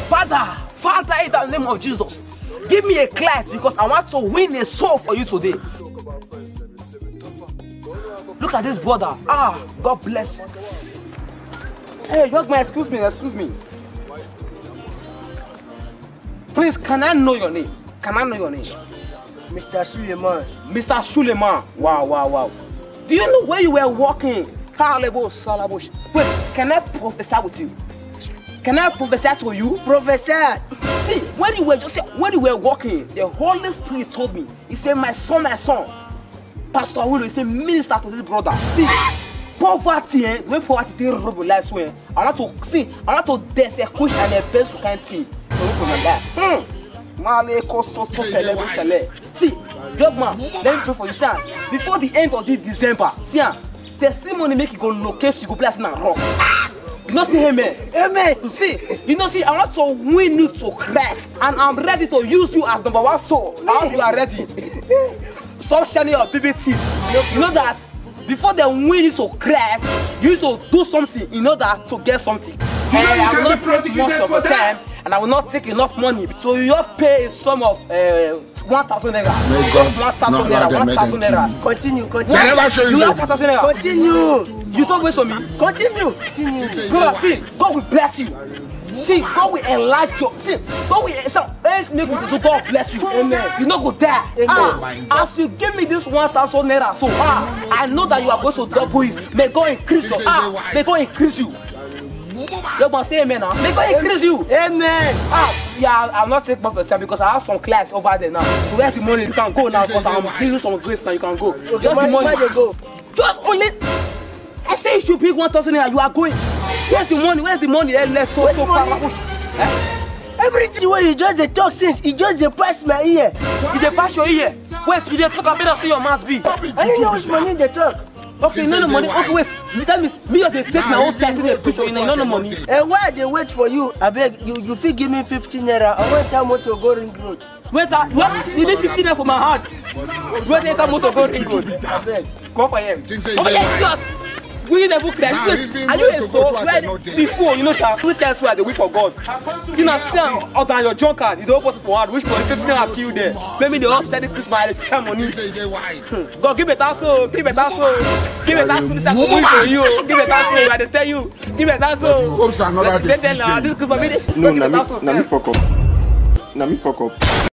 Father, in the name of Jesus, give me a class because I want to win a soul for you today. Look at this brother. God bless. Hey, young man, excuse me. Please, can I know your name? Mr. Suleiman. Mr. Suleiman. Wow. Do you know where you were walking? Wait, can I prophesy with you? Can I prophesy to you? Professor. See, when you were walking, the Holy Spirit told me. He said, my son, Pastor Awilo, he said, minister to this brother. See, poverty, when poverty is realized, I want to desecrate and abuse to kind thing. See, young man, let me pray for you, son. Before the end of this December, see, testimony make you go locate, you go place now rock. You know, see, amen. See, I want to win you to Christ, and I'm ready to use you as number one soul. I hope you are ready. Stop sharing your baby teeth. You know that before they win you to Christ, you need to do something in order to get something. I will not take much of your time, and I will not take enough money. So you have pay a sum of 1,000 naira. 1,000 naira. Continue. You have 1,000 naira. Continue. You don't wait for me. Continue. God, see, God will bless you. See, God will enlarge you. See, God will make you to God bless you. Amen. You not go die. Amen. As you give me this 1,000 naira, so I know that you are going to double it. May God increase you. May God increase you. You must say amen now. May God increase you. Amen. Yeah, I'll not take much of time because I have some class over there now. So where's the money? You can go now because I'm giving you some grace now. You can go. Okay, just the money. Where you go? Just only. I say you should pick 1,000 naira. You are going. Where's the money? Let's so Everything where you just the talk since you just the pass my ear. You dey pass your ear. Wait, you dey talk about see your mouth be. I didn't know which money they talk. Okay, no money. Okay, wait. That means me just take my own time to the picture. You know no money. And why they wait for you? I beg you fit give me 15 naira. I want time to go ring road. Wait, you need 15 naira for my heart. Wait, they come to go ring road. I beg. Come for him. Oh yes, we in the book that are you a soul before you know which can swear the week for God. You know see on your junk card, you don't put it for hard, which for 15 naira kill there. Maybe they all send it to my money. God give it also, give it also. Give it also, this is for you. Give it also, I tell you. Give it also. This is No, na me fuck up.